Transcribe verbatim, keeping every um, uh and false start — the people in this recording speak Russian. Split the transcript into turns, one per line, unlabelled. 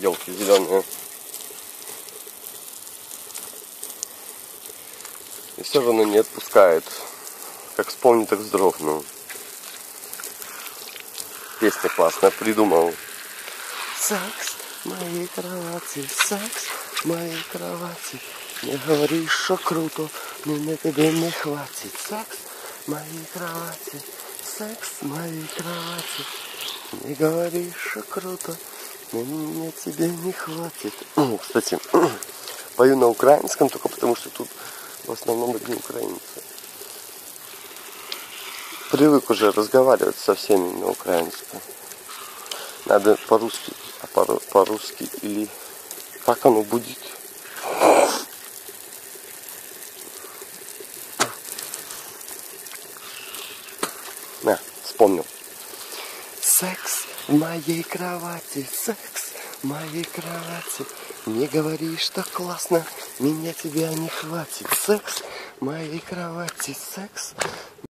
елки зеленые. И все равно не отпускает. Как вспомню, так вздрогну. Песня классная придумал. Секс в моей кровати, секс в моей кровати. Не говори, что круто, мне тебе не хватит. Секс в моей кровати, секс в моей кровати. Не говори, что круто, мне тебе не хватит. Кстати, пою на украинском только потому, что тут в основном одни украинцы. Привык уже разговаривать со всеми на украинском. Надо по-русски, а по-русски или как оно будет? На, вспомнил. Секс в моей кровати, секс в моей кровати. Не говори, что классно, меня тебя не хватит. Секс в моей кровати, секс